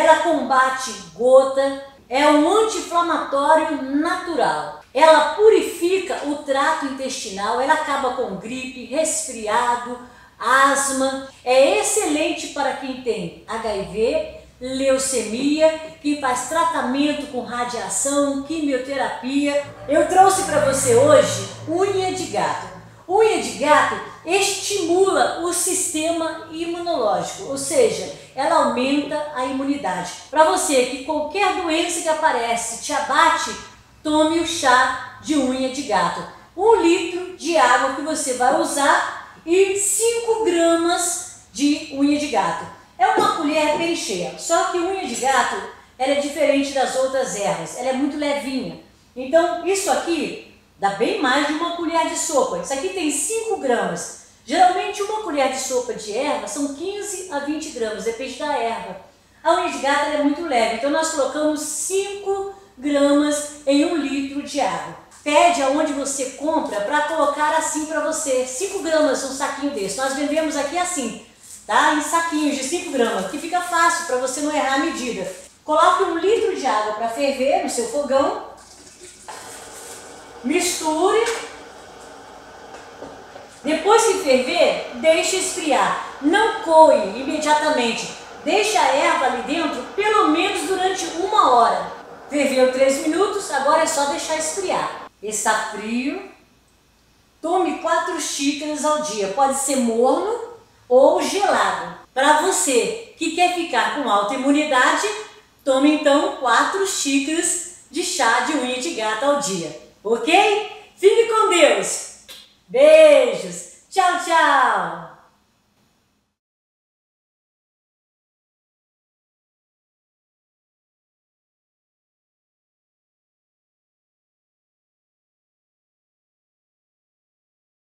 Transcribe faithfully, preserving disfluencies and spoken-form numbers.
ela combate gota, é um anti-inflamatório natural. Ela purifica o trato intestinal, ela acaba com gripe, resfriado, asma. É excelente para quem tem H I V, leucemia, que faz tratamento com radiação, quimioterapia. Eu trouxe para você hoje unha de gato. Unha de gato estimula o sistema imunológico, ou seja, ela aumenta a imunidade. Para você que qualquer doença que aparece te abate, tome o chá de unha de gato. Um litro de água que você vai usar e cinco gramas de unha de gato. É uma colher bem cheia, só que unha de gato ela é diferente das outras ervas, ela é muito levinha. Então isso aqui dá bem mais de uma colher de sopa. Isso aqui tem cinco gramas. Geralmente uma colher de sopa de erva são quinze a vinte gramas, depende da erva. A unha de gato ela é muito leve, então nós colocamos cinco gramas em um litro de água. Pede aonde você compra para colocar assim para você. cinco gramas um saquinho desse. Nós vendemos aqui assim, tá? Em saquinhos de cinco gramas, que fica fácil para você não errar a medida. Coloque um litro de água para ferver no seu fogão. Misture. Depois que ferver, deixe esfriar. Não coe imediatamente. Deixe a erva ali dentro pelo menos durante uma hora. Ferveu três minutos, agora é só deixar esfriar. Está frio. Tome quatro xícaras ao dia. Pode ser morno ou gelado. Para você que quer ficar com alta imunidade, tome então quatro xícaras de chá de unha de gato ao dia. Ok? Fique com Deus! Beijos! Tchau, tchau!